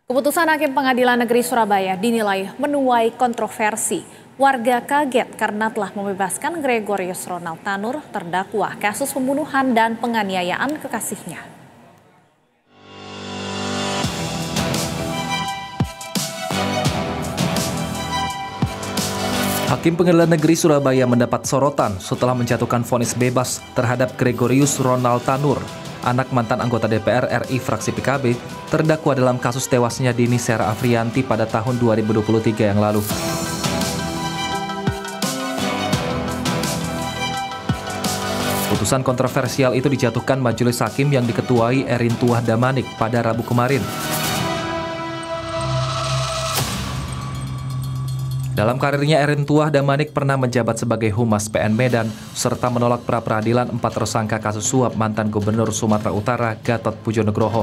Keputusan Hakim Pengadilan Negeri Surabaya dinilai menuai kontroversi. Warga kaget karena telah membebaskan Gregorius Ronald Tanur, terdakwa kasus pembunuhan dan penganiayaan kekasihnya. Hakim Pengadilan Negeri Surabaya mendapat sorotan setelah menjatuhkan vonis bebas terhadap Gregorius Ronald Tanur, anak mantan anggota DPR RI fraksi PKB, terdakwa dalam kasus tewasnya Dini Sera Afriyanti pada tahun 2023 yang lalu. Putusan kontroversial itu dijatuhkan majelis hakim yang diketuai Erin Tuah Damanik pada Rabu kemarin. Dalam karirnya, Erin Tuah Damanik pernah menjabat sebagai Humas PN Medan, serta menolak pra-peradilan 4 tersangka kasus suap mantan Gubernur Sumatera Utara Gatot Pujonugroho.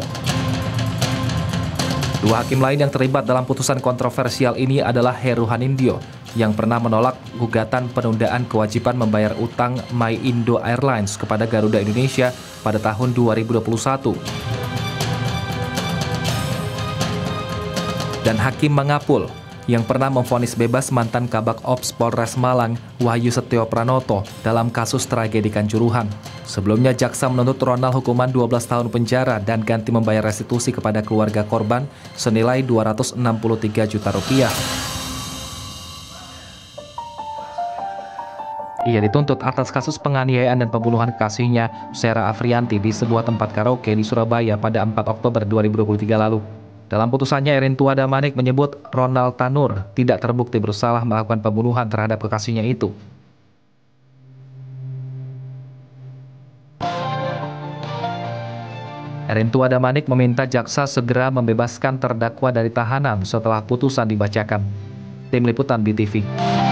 2 hakim lain yang terlibat dalam putusan kontroversial ini adalah Heru Hanindyo, yang pernah menolak gugatan penundaan kewajiban membayar utang My Indo Airlines kepada Garuda Indonesia pada tahun 2021. Dan Hakim Mangapul, yang pernah memvonis bebas mantan Kabak Ops Polres Malang, Wahyu Setio Pranoto, dalam kasus tragedi Kanjuruhan. Sebelumnya, jaksa menuntut Ronald hukuman 12 tahun penjara dan ganti membayar restitusi kepada keluarga korban senilai Rp263 juta. Ia dituntut atas kasus penganiayaan dan pembunuhan kekasihnya, Sera Afriyanti, di sebuah tempat karaoke di Surabaya pada 4 Oktober 2023 lalu. Dalam putusannya, Erin Tuah Damanik menyebut Ronald Tanur tidak terbukti bersalah melakukan pembunuhan terhadap kekasihnya itu. Erin Tuah Damanik meminta jaksa segera membebaskan terdakwa dari tahanan setelah putusan dibacakan. Tim Liputan BTV.